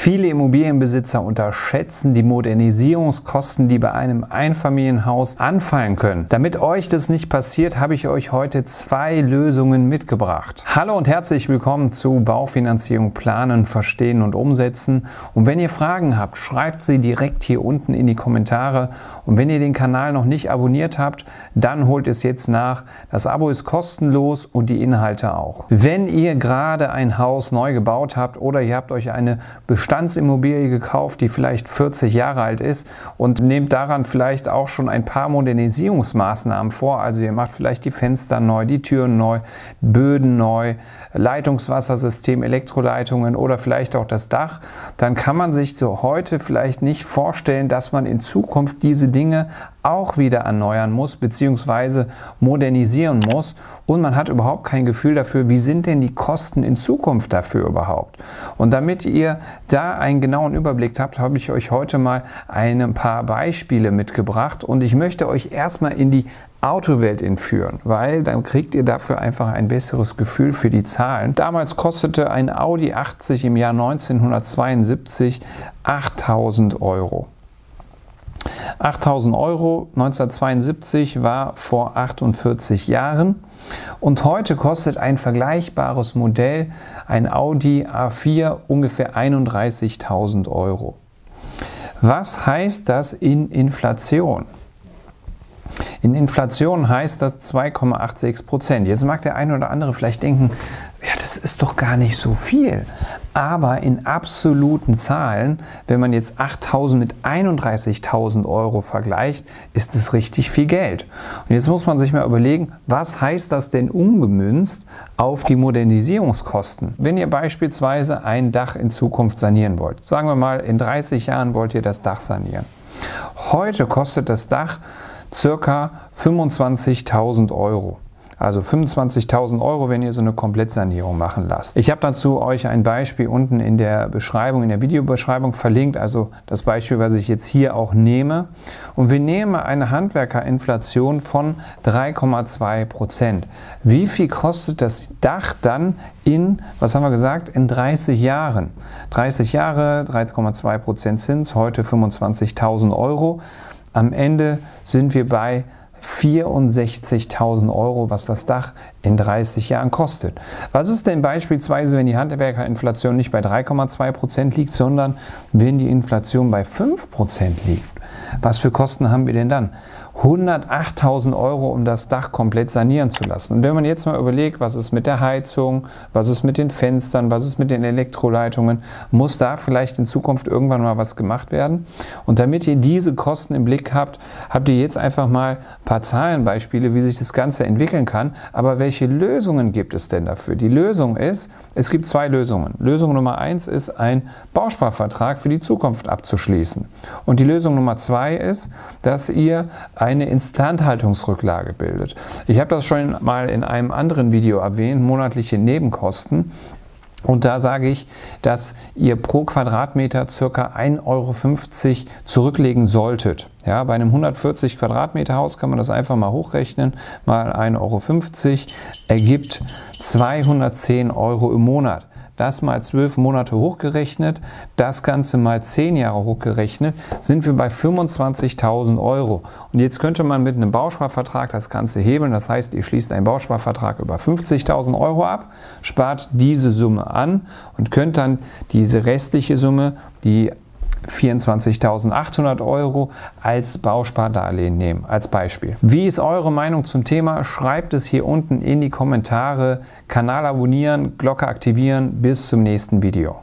Viele Immobilienbesitzer unterschätzen die Modernisierungskosten, die bei einem Einfamilienhaus anfallen können. Damit euch das nicht passiert, habe ich euch heute 2 Lösungen mitgebracht. Hallo und herzlich willkommen zu Baufinanzierung planen, verstehen und umsetzen. Und wenn ihr Fragen habt, schreibt sie direkt hier unten in die Kommentare. Und wenn ihr den Kanal noch nicht abonniert habt, dann holt es jetzt nach. Das Abo ist kostenlos und die Inhalte auch. Wenn ihr gerade ein Haus neu gebaut habt oder ihr habt euch eine Bestandsimmobilie gekauft, die vielleicht 40 Jahre alt ist und nehmt daran vielleicht auch schon ein paar Modernisierungsmaßnahmen vor. Also ihr macht vielleicht die Fenster neu, die Türen neu, Böden neu, Leitungswassersystem, Elektroleitungen oder vielleicht auch das Dach. Dann kann man sich so heute vielleicht nicht vorstellen, dass man in Zukunft diese Dinge auch wieder erneuern muss bzw. modernisieren muss und man hat überhaupt kein Gefühl dafür, wie sind denn die Kosten in Zukunft dafür überhaupt. Und damit ihr da einen genauen Überblick habt, habe ich euch heute mal ein paar Beispiele mitgebracht und ich möchte euch erstmal in die Autowelt entführen, weil dann kriegt ihr dafür einfach ein besseres Gefühl für die Zahlen. Damals kostete ein Audi 80 im Jahr 1972 8.000 Euro. 8.000 Euro 1972 war vor 48 Jahren und heute kostet ein vergleichbares Modell, ein Audi A4, ungefähr 31.000 Euro. Was heißt das in Inflation? In Inflation heißt das 2,86%. Jetzt mag der eine oder andere vielleicht denken, ja, das ist doch gar nicht so viel. Aber in absoluten Zahlen, wenn man jetzt 8.000 mit 31.000 Euro vergleicht, ist es richtig viel Geld. Und jetzt muss man sich mal überlegen, was heißt das denn umgemünzt auf die Modernisierungskosten? Wenn ihr beispielsweise ein Dach in Zukunft sanieren wollt, sagen wir mal, in 30 Jahren wollt ihr das Dach sanieren. Heute kostet das Dach circa 25.000 Euro. Also 25.000 Euro, wenn ihr so eine Komplettsanierung machen lasst. Ich habe dazu euch ein Beispiel unten in der Beschreibung, in der Videobeschreibung verlinkt, also das Beispiel, was ich jetzt hier auch nehme. Und wir nehmen eine Handwerkerinflation von 3,2%. Wie viel kostet das Dach dann in, was haben wir gesagt, in 30 Jahren? 30 Jahre, 3,2% Zins, heute 25.000 Euro. Am Ende sind wir bei 64.000 Euro, was das Dach in 30 Jahren kostet. Was ist denn beispielsweise, wenn die Handwerkerinflation nicht bei 3,2% liegt, sondern wenn die Inflation bei 5% liegt? Was für Kosten haben wir denn dann? 108.000 Euro, um das Dach komplett sanieren zu lassen. Und wenn man jetzt mal überlegt, was ist mit der Heizung, was ist mit den Fenstern, was ist mit den Elektroleitungen, muss da vielleicht in Zukunft irgendwann mal was gemacht werden? Und damit ihr diese Kosten im Blick habt, habt ihr jetzt einfach mal ein paar Zahlenbeispiele, wie sich das Ganze entwickeln kann. Aber welche Lösungen gibt es denn dafür? Die Lösung ist, es gibt 2 Lösungen. Lösung Nummer 1 ist, ein Bausparvertrag für die Zukunft abzuschließen. Und die Lösung Nummer 2 ist, dass ihr eine Instandhaltungsrücklage bildet. Ich habe das schon mal in einem anderen Video erwähnt, monatliche Nebenkosten. Und da sage ich, dass ihr pro Quadratmeter ca. 1,50 Euro zurücklegen solltet. Ja, bei einem 140 Quadratmeter Haus kann man das einfach mal hochrechnen. Mal 1,50 Euro ergibt 210 Euro im Monat. Das mal 12 Monate hochgerechnet, das Ganze mal 10 Jahre hochgerechnet, sind wir bei 25.000 Euro. Und jetzt könnte man mit einem Bausparvertrag das Ganze hebeln. Das heißt, ihr schließt einen Bausparvertrag über 50.000 Euro ab, spart diese Summe an und könnt dann diese restliche Summe, die 24.800 Euro als Bauspardarlehen nehmen, als Beispiel. Wie ist eure Meinung zum Thema? Schreibt es hier unten in die Kommentare. Kanal abonnieren, Glocke aktivieren. Bis zum nächsten Video.